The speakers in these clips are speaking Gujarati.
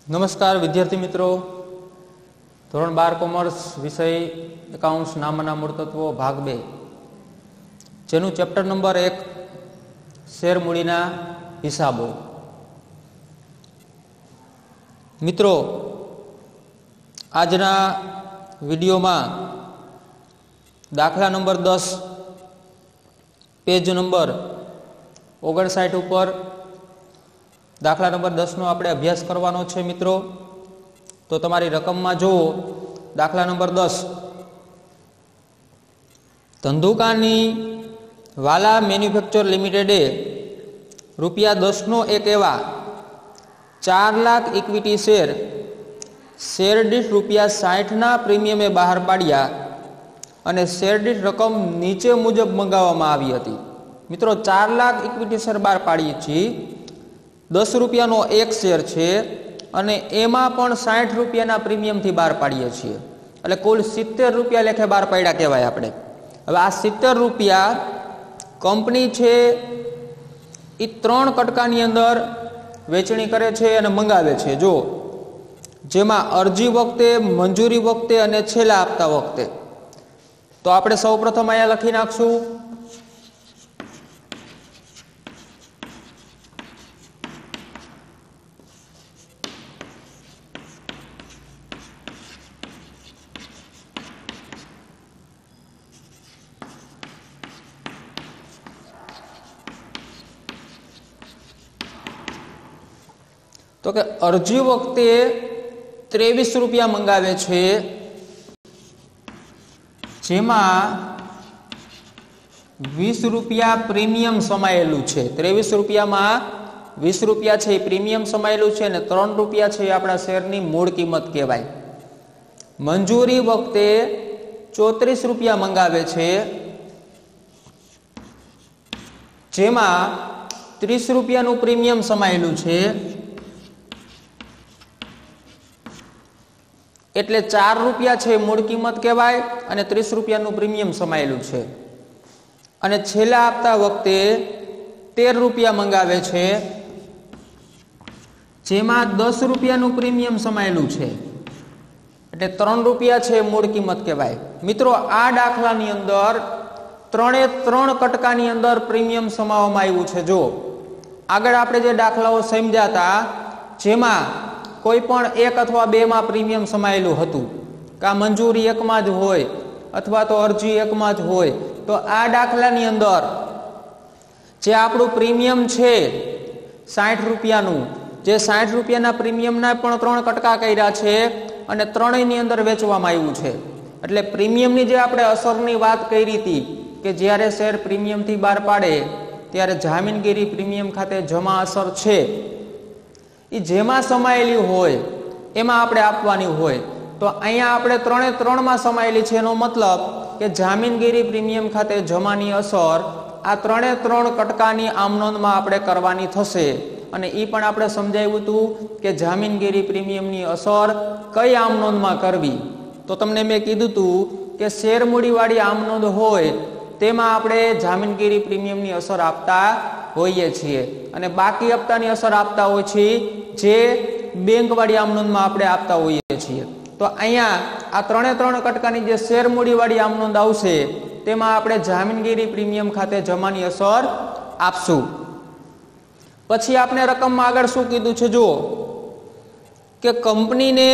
नमस्कार विद्यार्थी मित्रों, धोरण 12 कॉमर्स विषय एकाउंट्स नामना मूळ तत्वो भाग 2 जेनु चेप्टर नंबर 1 शेर मूડીना हिसाबो। मित्रों, आजना विडियो में दाखला नंबर 10 पेज नंबर 59 पर दाखला नंबर 10 नो आपणे अभ्यास करवानो छे। मित्रों, तो तमारी रकम में जो दाखला नंबर 10 धंधुकानी वाला मैन्युफेक्चर लिमिटेडे ₹10 नो एक एवा 4 लाख इक्विटी शेर दीठ ₹60 ना प्रीमियमे बहार पाड्या अने शेर दीठ रकम नीचे मुजब मंगाववामां आवी हती। मित्रों, 4 लाख इक्विटी शेर बहार पाड़ी छे, ₹10 एक शेर है और एमां पण ₹60 प्रीमियम थी बहार पाड़ीए छीए, एटले कुल ₹70 लेखे बहार पाड्या कहेवाय आपणे। हवे आ ₹70 कंपनी है ई 3 कटकानी अंदर वेचणी करे छे अने मंगावे छे। जो जेमां अरजी वखते, मंजूरी वखते अने छेल्ला आपता वखते। तो आपणे सौप्रथम अहींया लखी नाखशुं तो कि अरजी वखते ₹23 मंगावे छे, जेमां ₹20 प्रीमियम समायेलुं छे। ₹23 में ₹20 छे प्रीमियम समायेलुं छे अने ₹3 छे आपणा शेरनी मूळ किंमत कहेवाय। मंजूरी वखते ₹34 मंगावे छे, जेमां ₹30 નું प्रीमियम समायेलुं छे, एटले ₹4 छे मूळ किंमत कहेवाय अने ₹30 નું प्रीमियम समायेलुं छे। अने छेल्ला आपता वखते ₹13 मंगावे छे, जेमां ₹10 નું प्रीमियम समायेलुं छे, एटले ₹3 छे मूळ किंमत कहेवाय। मित्रों, आ दाखलानी अंदर 3 कटकानी अंदर प्रीमियम समाववामां आव्युं छे। जो आगळ आपणे जे दाखलाओ समज्याता जेमां कोई पण 1 अथवा 2 में प्रीमियम समायेलुं हतुं, का मंजूरी 1 में ज होय अथवा तो अरजी 1 में ज होय, तो आ दाखलानी अंदर जे आपणुं प्रीमियम छे ₹60 નું, जे ₹60 ना प्रीमियमना पण 3 कटका कर्या छे अने त्रणेयनी अंदर वेचवामां आव्युं छे। एटले प्रीमियमनी जे आपणे असरनी वात करी हती के ज्यारे शेर प्रीमियमथी बहार पाडे त्यारे जामीनगीरी प्रीमियम खाते जमा असर छे ई जेमां समायेली होय एमां आपणे आपवानी होय। तो अहींया आपणे 3 में समायेली छे, एनो मतलब के जामीनगीरी प्रीमियम खाते जमानी असर आ 3 कटकानी आमनोंधमां आपणे करवानी थशे। अने ई पण आपणे समजाव्युं हतुं के जामीनगीरी प्रीमियमनी असर कई आमनोंधमां करवी। तो तमने मैं कीधुं हतुं के शेर मूडीवाળી आमनोंध होय तेमां आपणे जामीनगीरी प्रीमियमनी असर आपता होईए छीए अने बाकी हप्तानी असर आपता होय छे जे बेंकवाળી आमनोंधमां आपणे आपता होईए छीए। तो अहींया आ 3 कटकानी जे शेर मूडीवाળી आमनोंध आवशे तेमां आपणे जामीनगीरी प्रीमियम खाते जमानी असर आपशुं। पछी आपणे रकममां आगळ शुं कीधुं छे, जो के कंपनीने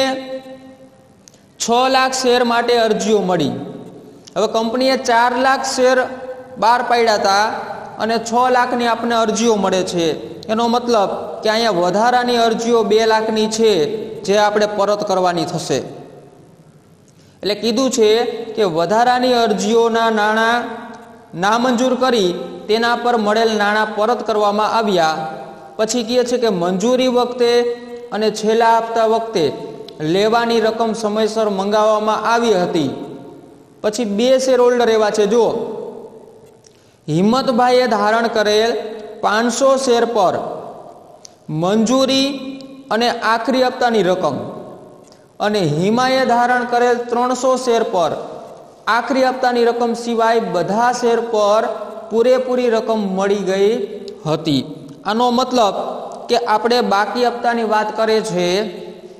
6 लाख शेर माटे अरजीओ मळी। हवे कंपनीए 4 लाख शेर बहार पाड्या था अने 6 लाखनी आपने अरजीओ मळे छे। एनो मतलब के अहींया वधारानी अरजीओ 2 लाखनी छे जे आपणे परत करवानी थशे। एटले कीधुं छे के वधारानी अरजीओना नाणां नामंजूर करी तेना पर मळेल नाणां परत करवामां आव्या। पछी कहे छे के मंजूरी वखते अने छेल्ला हप्ता वखते लेवानी रकम समयसर मंगाववामां आवी हती। पछी 2 शेर होल्डर एवा छे। जो हिम्मतभाईए धारण करेल 500 शेर पर मंजूरी अने आखरी हप्तानी रकम अने हिमाए धारण करेल 300 शेर पर आखरी हप्तानी रकम सिवाय बधा शेर पर पूरेपूरी रकम मળી गई हती। आनो मतलब કે આપણે બાકી હપ્તાની વાત કરે છે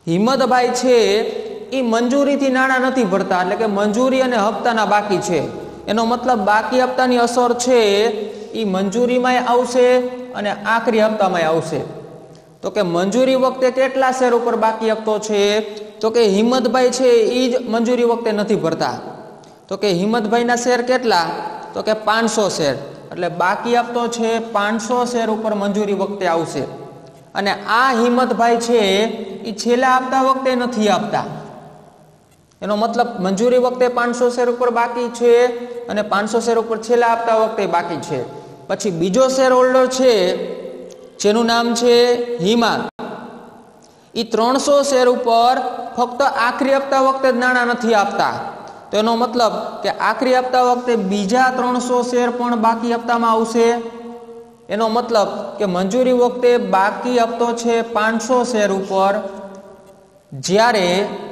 હિંમતભાઈ છે એ મંજૂરીથી નાણાં નથી ભરતા, એટલે કે મંજૂરી અને હપ્તાના બાકી છે. એનો મતલબ બાકી હપ્તાની અસર છે એ મંજૂરીમાંય આવશે અને આખરી હપ્તામાંય આવશે. તો કે મંજૂરી વખતે કેટલા શેર ઉપર બાકી હપ્તો છે? તો કે હિંમતભાઈ છે એ જ મંજૂરી વખતે નથી ભરતા. તો કે હિંમતભાઈના શેર કેટલા? તો કે 500 શેર. એટલે બાકી હપ્તો છે 500 શેર ઉપર મંજૂરી વખતે આવશે. અને આ હિંમતભાઈ છે એ છેલ્લા હપ્તા વખતે નથી આપતા. એનો મતલબ મંજૂરી વખતે 500 શેર ઉપર બાકી છે અને 500 શેર ઉપર છેલ્લા હપ્તા વખતે બાકી છે. પછી બીજો શેર હોલ્ડર છે જેનું નામ છે હિમા, એ 300 શેર ઉપર ફક્ત આખરી હપ્તા વખતે જ નાણાં નથી આપતા. તો એનો મતલબ કે આખરી હપ્તા વખતે બીજા 300 શેર પણ બાકી હપ્તામાં આવશે. એનો મતલબ કે મંજૂરી વખતે બાકી હપ્તો છે 500 શેર ઉપર, જ્યારે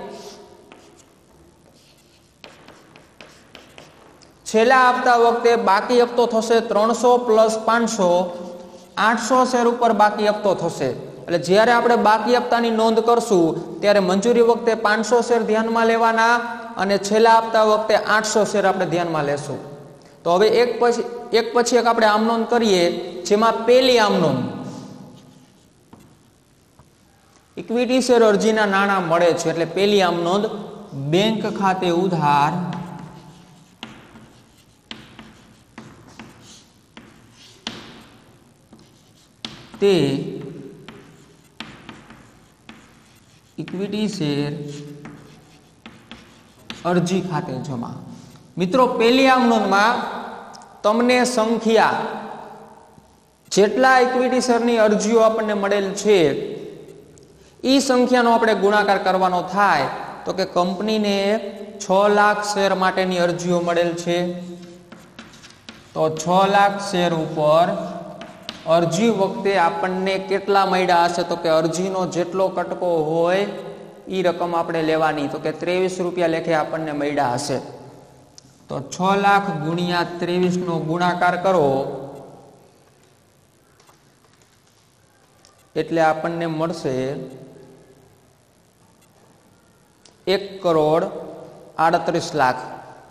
છેલ્લા હપ્તા વખતે બાકી હપ્તો થશે 300 + 500, 800 શેર ઉપર બાકી હપ્તો થશે. એટલે જ્યારે આપણે બાકી હપ્તાની નોંધ કરશું ત્યારે મંજૂરી વખતે 500 શેર ધ્યાનમાં લેવાના અને છેલ્લા હપ્તા વખતે 800 શેર આપણે ધ્યાનમાં લેશું. તો હવે એક પછી એક આપણે આમ નોંધ કરીએ. જેમાં પહેલી આમ નોંધ, ઇક્વિટી શેર અરજીના નાણાં મળે છે. એટલે પહેલી આમ નોંધ, બેંક ખાતે ઉધાર તે ઇક્વિટી શેર અરજી ખાતે જમા. મિત્રો, પહેલી આમ નોંધમાં તમને સંખ્યા, જેટલા ઇક્વિટી શેરની અરજીઓ આપણને મળેલ છે એ સંખ્યાનો આપણે ગુણાકાર કરવાનો થાય. તો કે કંપનીને 6 લાખ શેર માટેની અરજીઓ મળેલ છે, તો 6 લાખ શેર ઉપર અરજી વખતે આપણને કેટલા મળ્યા હશે? તો કે અરજીનો જેટલો કટકો હોય એ રકમ આપણે લેવાની. તો કે 23 રૂપિયા લેખે આપણને મળ્યા હશે. તો 6 લાખ ગુણ્યા 23 નો ગુણાકાર કરો એટલે આપણને મળશે 1,38,00,000.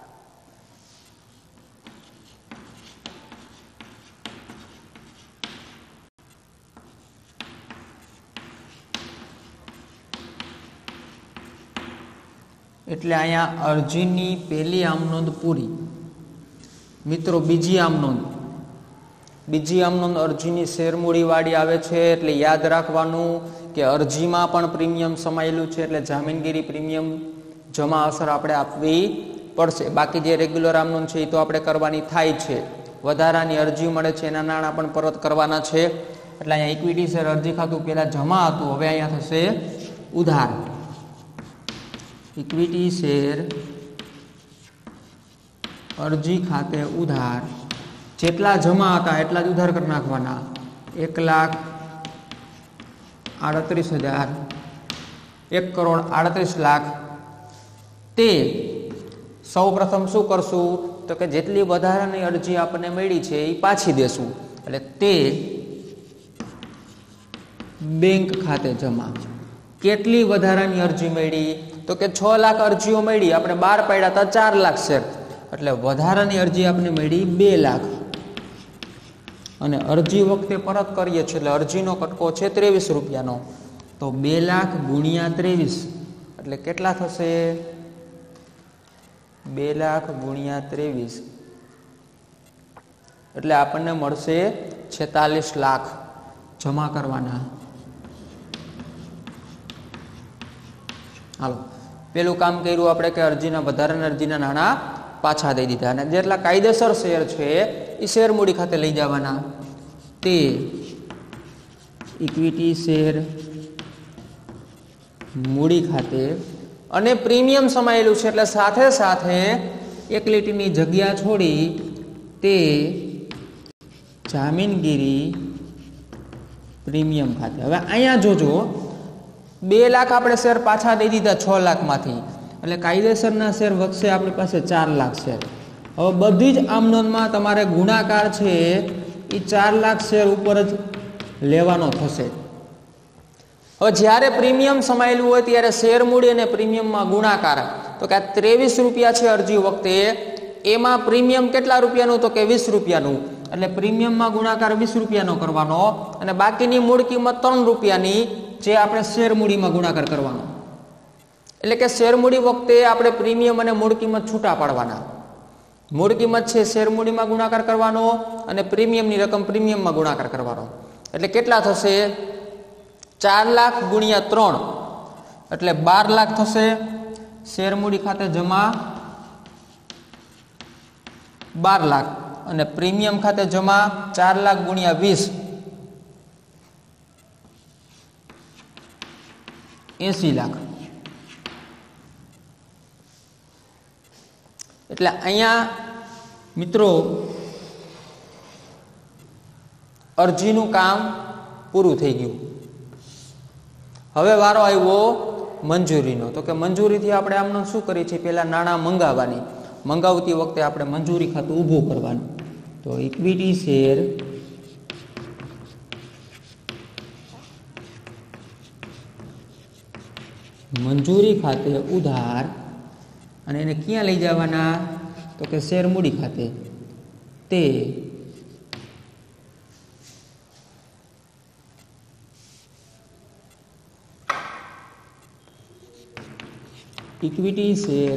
એટલે અહીંયા અરજીની પહેલી આમ નોંધ પૂરી. મિત્રો, બીજી આમ નોંધ, અરજીની શેરમૂડી વાળી આવે છે. એટલે યાદ રાખવાનું કે અરજીમાં પણ પ્રીમિયમ સમાયેલું છે, એટલે જામીનગીરી પ્રીમિયમ જમા અસર આપણે આપવી પડશે. બાકી જે રેગ્યુલર આમ નોંધ છે એ તો આપણે કરવાની થાય છે. વધારાની અરજી મળે છે એના નાણાં પણ પરત કરવાના છે. એટલે અહીંયા ઇક્વિટી શેર અરજી ખાતું પહેલા જમા હતું, હવે અહીંયા થશે ઉધાર. ઇક્વિટી શેર અરજી ખાતે ઉધાર, જેટલા જમા હતા એટલા જ ઉધાર કરી નાખવાના. 1,38,000, 1,38,00,000. તે સૌ પ્રથમ શું કરશું? તો કે જેટલી વધારાની અરજી આપણને મળી છે એ પાછી દેશું. એટલે તે બેંક ખાતે જમા. કેટલી વધારાની અરજી મળી? તો કે 6 લાખ અરજીઓ મળી, આપણે 12 પાડ્યા હતા 4 લાખ શેર, એટલે વધારાની અરજી આપણે મળી 2 લાખ. અને અરજી વખતે પરત કરીએ છીએ એટલે અરજીનો કટકો છે 23 રૂપિયાનો. તો 2 લાખ ગુણ્યા 23 એટલે કેટલા થશે? 2 લાખ ગુણ્યા 23 એટલે આપણને મળશે 46 લાખ જમા કરવાના. હાલો, પેલું કામ કર્યું આપણે કે અરજીના વધારાના અરજીના નાણાં પાછા દઈ દીધા, અને જેટલા કાયદેસર શેર છે એ શેર મૂડી ખાતે લઈ જવાના. તે ઇક્વિટી શેર મૂડી ખાતે, અને પ્રીમિયમ સમાયેલું છે એટલે સાથે સાથે એક લીટીની જગ્યા છોડી તે જામીનગીરી પ્રીમિયમ ખાતે. હવે અહીંયા જોજો, 2 લાખ આપણે શેર પાછા દઈ દીધા 6 લાખમાંથી, એટલે કાયદેસરના શેર વધશે આપણી પાસે 4 લાખ શેર. હવે બધી જ આમ નોંધમાં તમારે ગુણાકાર છે એ 4 લાખ શેર ઉપર જ લેવાનો થશે. હવે જ્યારે પ્રીમિયમ સમાયેલું હોય ત્યારે શેર મૂડી અને પ્રીમિયમમાં ગુણાકાર, તો કે આ 23 રૂપિયા છે અરજી વખતે, એમાં પ્રીમિયમ કેટલા રૂપિયાનું, તો કે 20 રૂપિયાનું, એટલે પ્રીમિયમમાં ગુણાકાર 20 રૂપિયાનો કરવાનો અને બાકીની મૂળ કિંમત 3 રૂપિયાની જે આપણે શેર મૂડીમાં ગુણાકાર કરવાનો. એટલે કે શેર મૂડી વખતે આપણે પ્રીમિયમ અને મૂળ કિંમત છૂટા પાડવાના. મૂળ કિંમત છે શેર મૂડીમાં ગુણાકાર કરવાનો અને પ્રીમિયમની રકમ પ્રીમિયમમાં ગુણાકાર કરવાનો. એટલે કેટલા થશે? 4 લાખ ગુણ્યા 3 એટલે 12 લાખ થશે. શેર મૂડી ખાતે જમા 12 લાખ અને પ્રીમિયમ ખાતે જમા 4 લાખ ગુણ્યા 20 80 લાખ. એટલે અહીંયા મિત્રો અરજીનું કામ પૂરું થઈ ગયું. હવે વારો આવ્યો મંજૂરીનો. તો કે મંજૂરીથી આપણે આમનું શું કરીએ છીએ? પહેલા નાણાં મંગાવવાની. મંગાવતી વખતે આપણે મંજૂરી ખાતું ઊભું કરવાનું. તો ઇક્વિટી શેર મંજૂરી ખાતે ઉધાર, અને એને ક્યાં લઈ જવાના? તો કે શેર મૂડી ખાતે. તે ઇક્વિટી શેર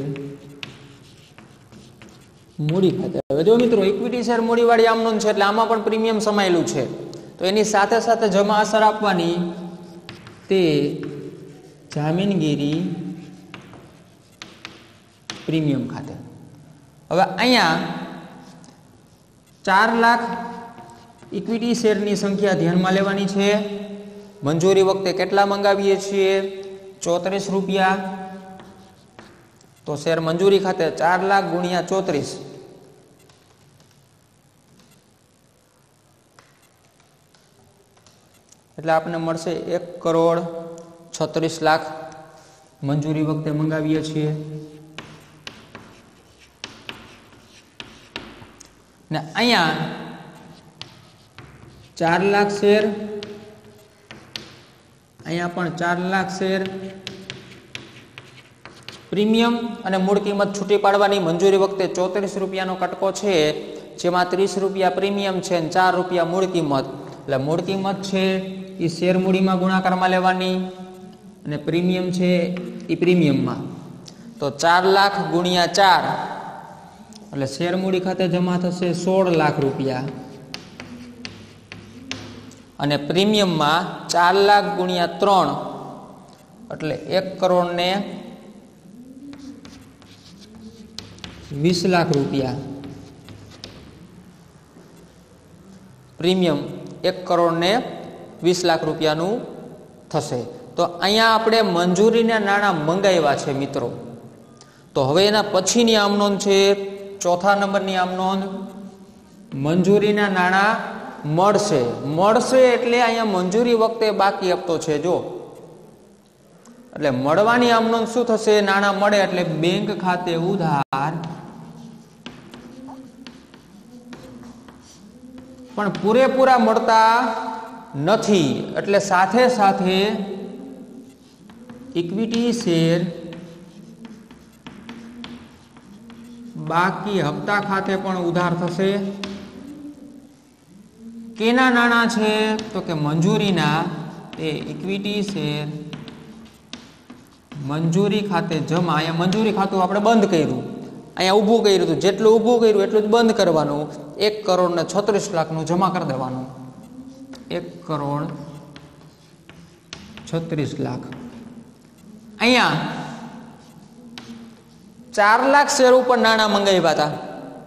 મૂડી ખાતે. હવે જો મિત્રો ઇક્વિટી શેર મૂડી વાળી આમનોંધ છે એટલે આમાં પણ પ્રીમિયમ સમાયેલું છે, તો એની સાથે સાથે જમા અસર આપવાની તે જામીનગીરી પ્રીમિયમ ખાતે. હવે અહીંયા 4 લાખ ઇક્વિટી શેરની સંખ્યા ધ્યાનમાં લેવાની છે. મંજૂરી વખતે કેટલા મંગાવીએ છીએ? 34 રૂપિયા. તો શેર મંજૂરી ખાતે 4 લાખ ગુણ્યા 34 એટલે આપણને મળશે 1,36,00,000 મંજૂરી વખતે મંગાવીએ છીએ. ને અહીંયા 4 લાખ શેર, અહીંયા પણ 4 લાખ શેર પ્રીમિયમ અને મૂળ કિંમત છૂટી પાડવાની. મંજૂરી વખતે 34 રૂપિયાનો કટકો છે, જેમાં 30 રૂપિયા પ્રીમિયમ છે અને 4 રૂપિયા મૂળ કિંમત. એટલે મૂળ કિંમત છે એ શેર મૂડીમાં ગુણાકારમાં લેવાની અને પ્રીમિયમ છે એ પ્રીમિયમમાં. તો 4 લાખ ગુણ્યા 4 એટલે શેર મૂડી ખાતે જમા થશે 16 લાખ રૂપિયા અને પ્રીમિયમમાં 4 લાખ ગુણ્યા 3 એટલે 1,20,00,000 રૂપિયા. પ્રીમિયમ 1,20,00,000 રૂપિયાનું થશે. તો અહીંયા આપણે મંજૂરીના નાણાં મંગાવ્યા છે મિત્રો. તો હવે એના પછીની આમનોંધ છે ચોથા નંબરની આમનોંધ, મંજૂરીના નાણાં મળશે. મળશે એટલે અહીંયા મંજૂરી વખતે બાકી હપ્તો છે જો, એટલે મળવાની આમનોંધ શું થશે? નાણાં મળે એટલે બેંક ખાતે ઉધાર, પણ પૂરેપૂરા મળતા નથી એટલે સાથે સાથે ઇક્વિટી શેર બાકી હપ્તા ખાતે પણ ઉધાર થશે. કેના નાણાં છે? તો કે મંજૂરીના. એ ઇક્વિટી શેર મંજૂરી ખાતે જમા. અહીંયા મંજૂરી ખાતું આપણે બંધ કર્યું, અહીંયા ઊભું કર્યું હતું, જેટલું ઊભું કર્યું એટલું જ બંધ કરવાનું. 1,36,00,000 જમા કરી દેવાનું. 1,36,00,000. અહીંયા 4 લાખ શેર ઉપર નાણાં મંગાવ્યા હતા.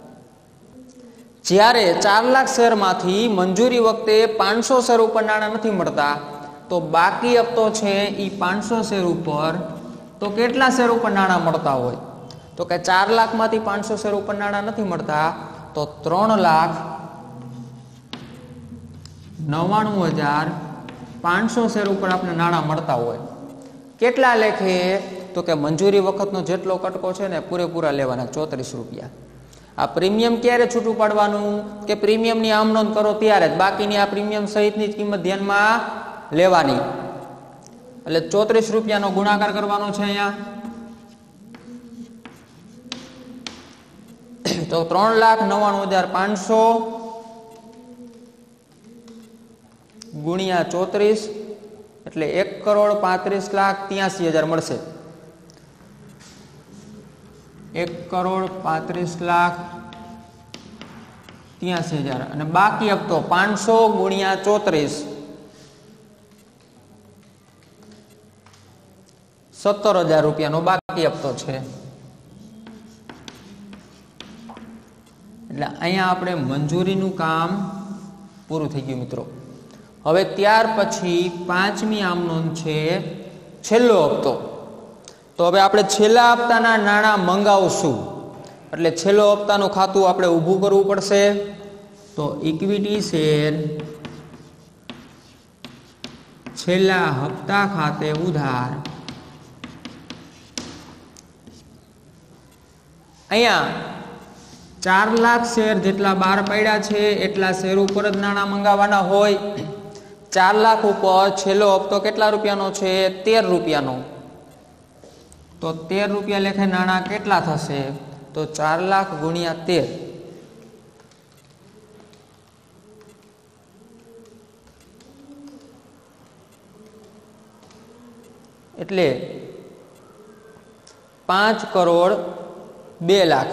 જ્યારે 4 લાખ શેરમાંથી મંજૂરી વખતે 500 શેર ઉપર નાણાં નથી મળતા, તો બાકી હપ્તો છે એ 500 શેર ઉપર. તો કેટલા શેર ઉપર નાણાં મળતા હોય? તો કે 4 લાખમાંથી 500 શેર ઉપર નાણાં નથી મળતા, તો 3,99,500 શેર ઉપર આપણે નાણાં મળતા હોય. કેટલા લેખે? તો કે મંજૂરી વખતનો જેટલો કટકો છે ને પૂરેપૂરા લેવાના 34 રૂપિયા. આ પ્રીમિયમ ક્યારે છૂટું પાડવાનું? કે પ્રીમિયમની આમનોંધ કરો ત્યારે જ, બાકીની આ પ્રીમિયમ સહિતની જ કિંમત ધ્યાનમાં લેવાની. એટલે 34 રૂપિયાનો ગુણાકાર કરવાનો છે અહીંયા. તો 3,99,500 ગુણ્યા 34 એટલે 1,35,83,000 મળશે. 1,35,83,000 અને બાકી હપ્તો 500 ગુણ્યા 34 17,000 રૂપિયાનો બાકી હપ્તો છે. એટલે અહીંયા આપણે મંજૂરીનું કામ પૂરું થઈ ગયું મિત્રો. હવે ત્યાર પછી પાંચમી આમ નોંધ છે છેલ્લો હપ્તો. તો હવે આપણે છેલ્લા હપ્તાના નાણાં મંગાવશું એટલે છેલ્લો હપ્તાનું ખાતું આપણે ઊભું કરવું પડશે. તો ઇક્વિટી શેર છેલ્લા હપ્તા ખાતે ઉધાર. અહીંયા 4 લાખ શેર જેટલા બહાર પડ્યા છે એટલા શેર ઉપર જ નાણાં મંગાવવાના હોય. 4 લાખ ઉપર છેલ્લો હપ્તો કેટલા રૂપિયાનો છે? 13 રૂપિયાનો. તો 13 રૂપિયા લેખે નાણાં કેટલા થશે? તો 4 લાખ ગુણ્યા 13 એટલે 5,02,00,000.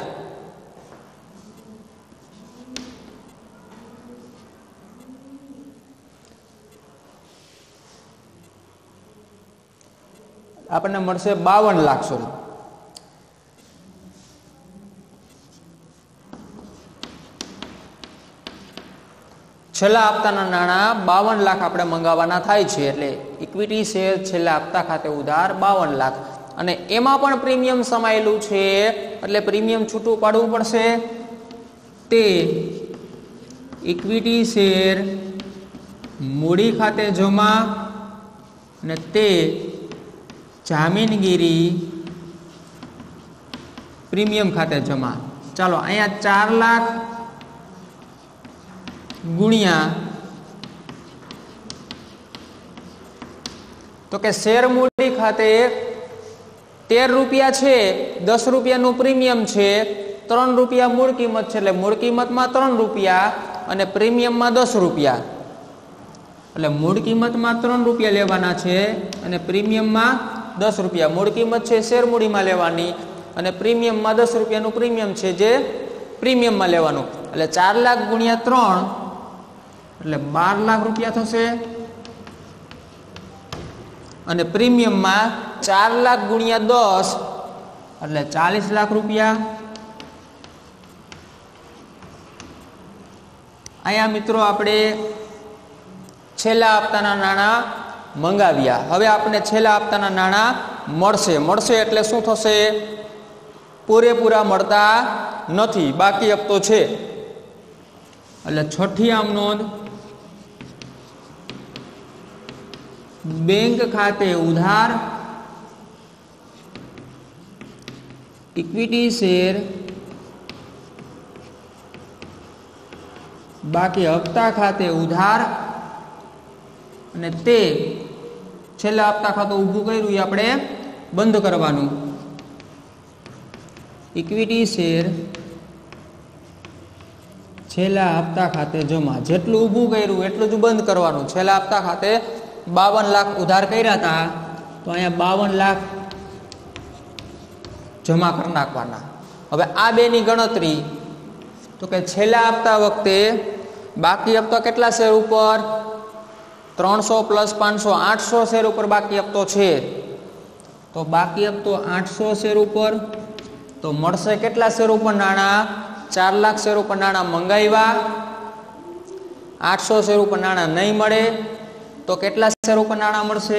આપણને મળશે 52 લાખ. સોરી, છેલ્લા હપ્તાના નાણાં 52 લાખ આપણે મંગાવવાના થાય છે. એટલે ઇક્વિટી શેર છેલ્લા હપ્તા ખાતે ઉધાર 52 લાખ અને એમાં પણ પ્રીમિયમ સમાયેલું છે એટલે પ્રીમિયમ છૂટું પાડવું પડશે. તે ઇક્વિટી શેર મૂડી ખાતે જમા અને તે જામીનગીરી પ્રીમિયમ ખાતે જમા. ચાલો અહીંયા 4 લાખ ગુણ્યા તો કે શેર મૂડી ખાતે 13 રૂપિયા છે, 10 રૂપિયાનું પ્રીમિયમ છે, 3 રૂપિયા મૂળ કિંમત છે એટલે મૂળ કિંમતમાં 3 રૂપિયા અને પ્રીમિયમમાં 10 રૂપિયા. એટલે મૂળ કિંમતમાં 3 રૂપિયા લેવાના છે અને પ્રીમિયમમાં 10 રૂપિયા. મૂળ કિંમત છે શેર મૂડીમાં લેવાની અને પ્રીમિયમમાં 10 રૂપિયાનું પ્રીમિયમ છે જે પ્રીમિયમમાં લેવાનું. એટલે 4 લાખ ગુણ્યા 3 એટલે 12 લાખ રૂપિયા થશે અને પ્રીમિયમમાં 4 લાખ ગુણ્યા 10 એટલે 40 લાખ રૂપિયા. અહીંયા મિત્રો આપણે છેલ્લા હપ્તાના નાણાં મંગાવ્યા. હવે આપણે છેલ્લા હપ્તાના નાણાં મળશે એટલે શું થશે? પૂરેપૂરા મળતા નથી, બાકી હપ્તો છે. એટલે છઠ્ઠી આમ નોંધ બેંક ખાતે ઉધાર ઇક્વિટી શેર બાકી હપ્તા ખાતે ઉધાર અને તે છેલ્લા હપ્તા ખાતું ઊભું કર્યું એ આપણે બંધ કરવાનું. ઇક્વિટી શેર છેલ્લા હપ્તા ખાતે જમા. જેટલું ઊભું કર્યું એટલું જ બંધ કરવાનું. છેલ્લા હપ્તા ખાતે 52 લાખ ઉધાર કર્યા હતા તો અહીંયા 52 લાખ જમા કરી નાખવાના. હવે આ બેની ગણતરી તો કે છેલ્લા હપ્તા વખતે બાકી હપ્તો કેટલા શેર ઉપર? 300 + 500 800 શેર ઉપર બાકી હપ્તો છે. તો બાકી હપ્તો 800 શેર ઉપર તો મળશે કેટલા શેર ઉપર નાણાં? 4 લાખ શેર ઉપર નાણાં મંગાવ્યા. 800 શેર ઉપર નાણાં નહીં મળે તો કેટલા શેર ઉપર નાણાં મળશે?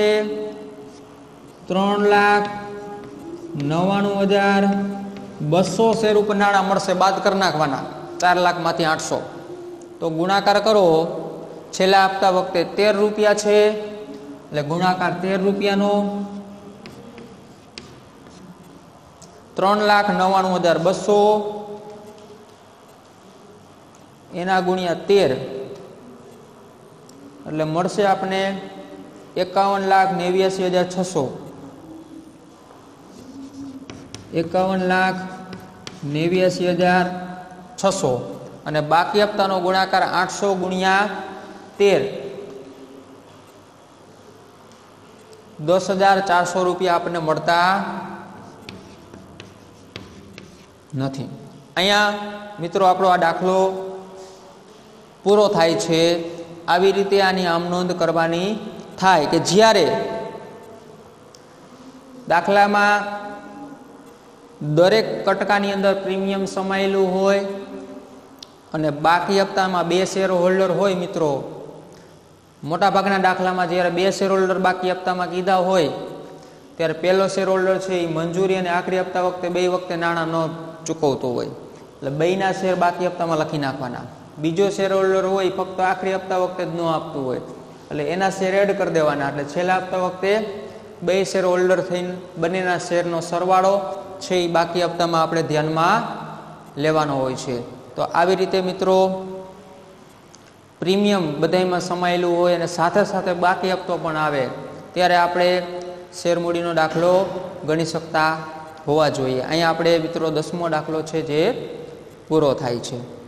3,99,200 શેર ઉપર નાણાં મળશે. બાદ કરી નાખવાના 4 લાખમાંથી 800. તો ગુણાકાર કરો. છેલ્લા હપ્તા વખતે 13 રૂપિયા છે એટલે ગુણાકાર 13 રૂપિયાનો 3,99,200 એના ગુણ્યા 13 એટલે મળશે આપણે 51,89,600 51,89,600 અને બાકી હપ્તાનો ગુણાકાર 800 ગુણ્યા 13 10,400 રૂપિયા આપણને મળતા નથી। અહીંયા મિત્રો આપણો આ દાખલો પૂરો થાય છે। આવી રીતે આની આમ નોંધ કરવાની થાય કે જ્યારે દાખલામાં દરેક કટકાની અંદર પ્રીમિયમ સમાયેલું હોય અને બાકી હપ્તામાં 2 શેર હોલ્ડર હોય। મિત્રો મોટાભાગના દાખલામાં જ્યારે 2 શેર હોલ્ડર બાકી હપ્તામાં કીધા હોય ત્યારે પહેલો શેર હોલ્ડર છે એ મંજૂરી અને આખરી હપ્તા વખતે 2 વખતે નાણાં ન ચૂકવતો હોય, એટલે 2ના શેર બાકી હપ્તામાં લખી નાખવાના। બીજો શેર હોલ્ડર હોય ફક્ત આખરી હપ્તા વખતે જ ન આપતું હોય એટલે એના શેર એડ કરી દેવાના, એટલે છેલ્લા હપ્તા વખતે 2 શેર હોલ્ડર થઈને બંનેના શેરનો સરવાળો છે એ બાકી હપ્તામાં આપણે ધ્યાનમાં લેવાનો હોય છે। તો આવી રીતે મિત્રો પ્રીમિયમ બધામાં સમાયેલું હોય અને સાથે સાથે બાકી હપ્તો પણ આવે ત્યારે આપણે શેર મૂડીનો દાખલો ગણી શકતા હોવા જોઈએ। અહીંયા આપણે મિત્રો 10મો દાખલો છે જે પૂરો થાય છે।